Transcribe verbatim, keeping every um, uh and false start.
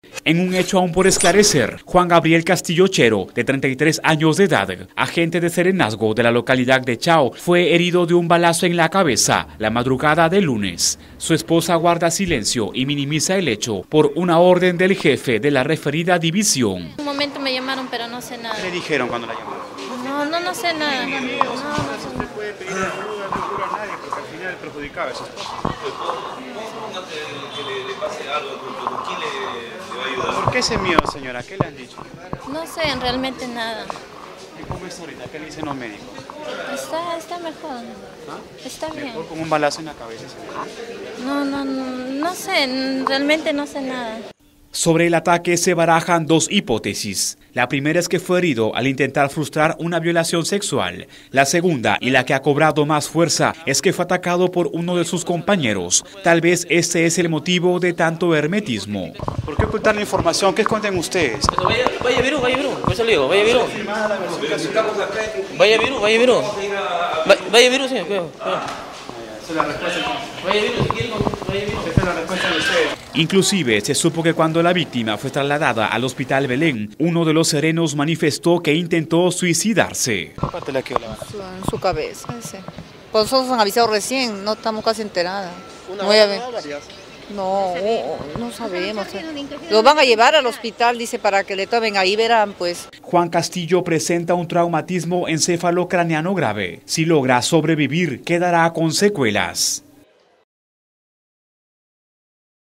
En un hecho aún por esclarecer, Juan Gabriel Castillo Chero, de treinta y tres años de edad, agente de serenazgo de la localidad de Chao, fue herido de un balazo en la cabeza la madrugada del lunes. Su esposa guarda silencio y minimiza el hecho por una orden del jefe de la referida división. En un momento me llamaron, pero no sé nada. ¿Qué le dijeron cuando la llamaron? No, no, no sé nada. No, no, No se puede pedir ayuda, no ayuda a nadie, porque al final perjudicaba a su esposa. Que le, le pase algo a tu ¿quién le, le va a ayudar? ¿Por qué ese miedo, señora? ¿Qué le han dicho? no sé realmente nada. ¿Y cómo es ahorita? ¿Qué le dicen los médicos? Está, está mejor. ¿Ah? Está bien. Mejor con un balazo en la cabeza, señora. No, no, no, no sé, realmente no sé nada. Sobre el ataque se barajan dos hipótesis. La primera es que fue herido al intentar frustrar una violación sexual. La segunda, y la que ha cobrado más fuerza, es que fue atacado por uno de sus compañeros. Tal vez este es el motivo de tanto hermetismo. ¿Por qué ocultar la información? ¿Qué esconden ustedes? Vaya, vaya Virú, vaya Virú, por eso le digo, vaya Virú. Vaya Virú, vaya Virú. Vaya Virú, sí, cuidado. Esa es la respuesta. Vaya Virú, si quieren, vaya Virú. Esta es la respuesta de ustedes. Inclusive se supo que cuando la víctima fue trasladada al hospital Belén, uno de los serenos manifestó que intentó suicidarse. ¿Qué parte le quedó la bala? Su, en su cabeza, ese. Pues nosotros han avisado recién, no estamos casi enteradas. Voy a ver. No, no sabemos. Los van a llevar al hospital, dice, para que le tomen, ahí verán, pues. Juan Castillo presenta un traumatismo encefalocraneano grave. Si logra sobrevivir, quedará con secuelas.